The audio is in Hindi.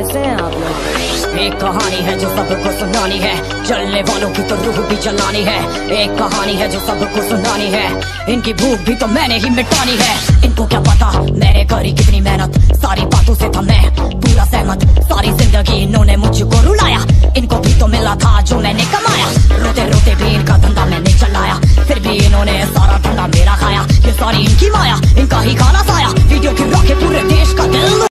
कैसे हैं आप लोग? एक कहानी है जो सबको सुनानी है, जलने वालों की तो रूह भी जलानी है। एक कहानी है जो सबको सुनानी है, इनकी भूख भी तो मैंने ही मिटानी है। इनको क्या पता मैंने करी कितनी मेहनत, सारी बातों से था मैं पूरा सहमत। सारी जिंदगी इन्होंने मुझको रुलाया, इनको भी तो मिला था जो मैंने कमाया। रोते रोते भी इनका धंधा मैंने चलाया, फिर भी इन्होंने सारा धंधा मेरा खाया। ये सारी इनकी माया, इनका ही खाना साया। वीडियो की रॉके पूरे देश का दिल